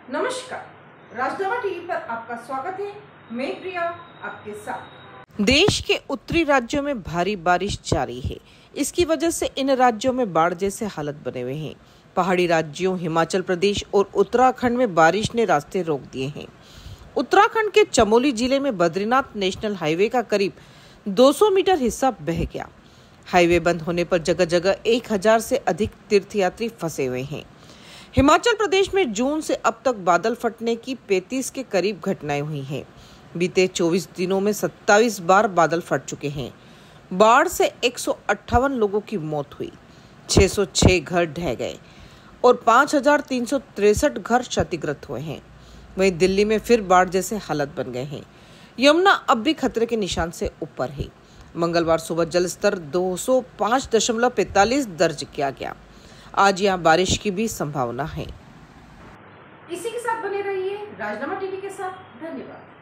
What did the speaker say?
नमस्कार, राजनामा टीवी पर आपका स्वागत है। मैं प्रिया आपके साथ। देश के उत्तरी राज्यों में भारी बारिश जारी है। इसकी वजह से इन राज्यों में बाढ़ जैसे हालत बने हुए हैं। पहाड़ी राज्यों हिमाचल प्रदेश और उत्तराखंड में बारिश ने रास्ते रोक दिए हैं। उत्तराखंड के चमोली जिले में बद्रीनाथ नेशनल हाईवे का करीब 200 मीटर हिस्सा बह गया। हाईवे बंद होने पर जगह जगह 1000 से अधिक तीर्थयात्री फंसे हुए हैं। हिमाचल प्रदेश में जून से अब तक बादल फटने की 35 के करीब घटनाएं हुई हैं। बीते 24 दिनों में 27 बार बादल फट चुके हैं। बाढ़ से 158 लोगों की मौत हुई, 606 घर ढह गए और 5363 घर क्षतिग्रस्त हुए हैं। वहीं दिल्ली में फिर बाढ़ जैसे हालत बन गए हैं। यमुना अब भी खतरे के निशान से ऊपर है। मंगलवार सुबह जल स्तर 205.45 दर्ज किया गया। आज यहाँ बारिश की भी संभावना है। इसी के साथ बने रहिए राजनामा टीवी के साथ। धन्यवाद।